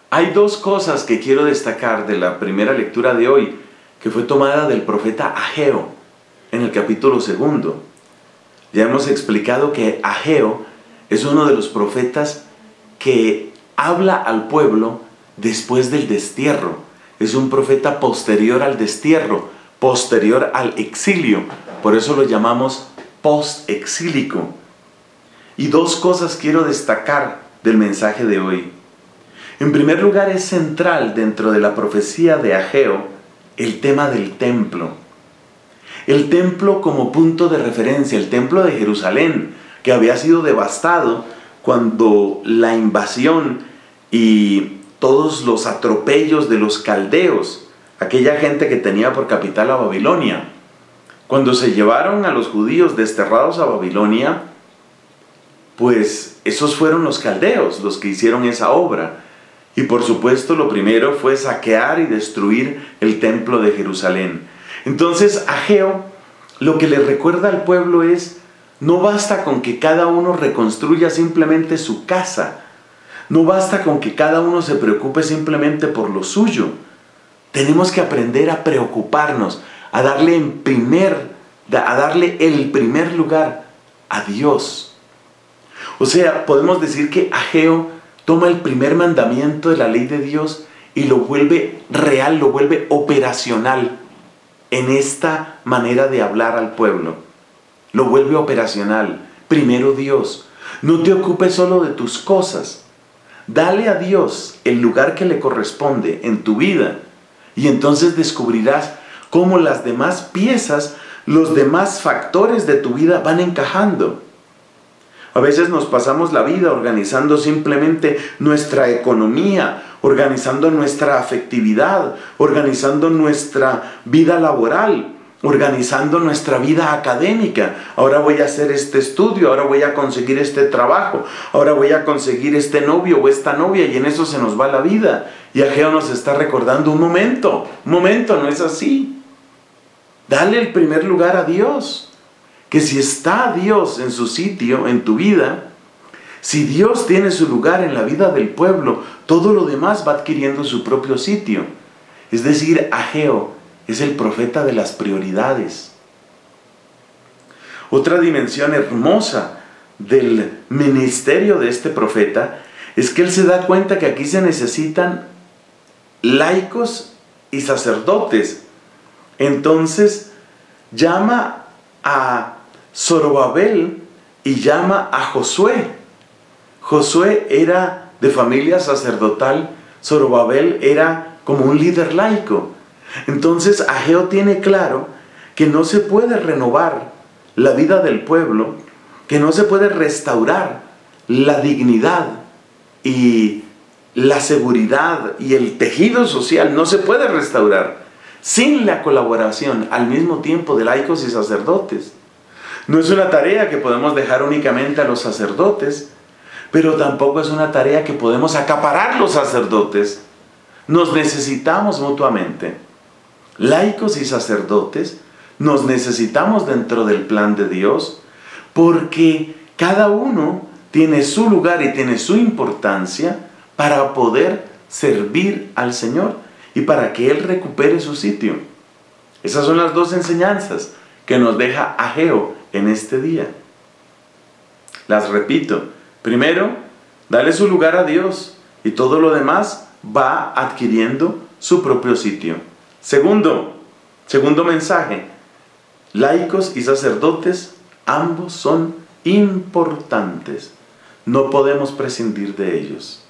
Hay dos cosas que quiero destacar de la primera lectura de hoy, que fue tomada del profeta Ageo, en el capítulo 2. Ya hemos explicado que Ageo es uno de los profetas que habla al pueblo después del destierro. Es un profeta posterior al destierro, posterior al exilio. Por eso lo llamamos post-exílico. Y dos cosas quiero destacar del mensaje de hoy. En primer lugar, es central dentro de la profecía de Ageo el tema del templo. El templo como punto de referencia, el templo de Jerusalén, que había sido devastado cuando la invasión y todos los atropellos de los caldeos, aquella gente que tenía por capital a Babilonia, cuando se llevaron a los judíos desterrados a Babilonia, pues esos fueron los caldeos los que hicieron esa obra. Y por supuesto lo primero fue saquear y destruir el templo de Jerusalén. Entonces Ageo lo que le recuerda al pueblo es: no basta con que cada uno reconstruya simplemente su casa. No basta con que cada uno se preocupe simplemente por lo suyo. Tenemos que aprender a preocuparnos, a darle el primer lugar a Dios. O sea, podemos decir que Ageo toma el primer mandamiento de la ley de Dios y lo vuelve real, lo vuelve operacional en esta manera de hablar al pueblo. Lo vuelve operacional. Primero Dios. No te ocupes solo de tus cosas. Dale a Dios el lugar que le corresponde en tu vida. Y entonces descubrirás cómo las demás piezas, los demás factores de tu vida van encajando. A veces nos pasamos la vida organizando simplemente nuestra economía, organizando nuestra afectividad, organizando nuestra vida laboral, organizando nuestra vida académica. Ahora voy a hacer este estudio, ahora voy a conseguir este trabajo, ahora voy a conseguir este novio o esta novia, y en eso se nos va la vida. Y Ageo nos está recordando: un momento, no es así. Dale el primer lugar a Dios. Que si está Dios en su sitio, en tu vida, si Dios tiene su lugar en la vida del pueblo, todo lo demás va adquiriendo su propio sitio. Es decir, Ageo es el profeta de las prioridades. Otra dimensión hermosa del ministerio de este profeta es que él se da cuenta que aquí se necesitan laicos y sacerdotes. Entonces llama a Zorobabel y llama a Josué. Josué era de familia sacerdotal, Zorobabel era como un líder laico. Entonces Ageo tiene claro que no se puede renovar la vida del pueblo, que no se puede restaurar la dignidad y la seguridad y el tejido social, no se puede restaurar sin la colaboración al mismo tiempo de laicos y sacerdotes. No es una tarea que podemos dejar únicamente a los sacerdotes, pero tampoco es una tarea que podemos acaparar los sacerdotes. Nos necesitamos mutuamente. Laicos y sacerdotes nos necesitamos dentro del plan de Dios, porque cada uno tiene su lugar y tiene su importancia para poder servir al Señor y para que Él recupere su sitio. Esas son las dos enseñanzas que nos deja Ageo en este día. Las repito. Primero, dale su lugar a Dios y todo lo demás va adquiriendo su propio sitio. Segundo mensaje: laicos y sacerdotes, ambos son importantes. No podemos prescindir de ellos.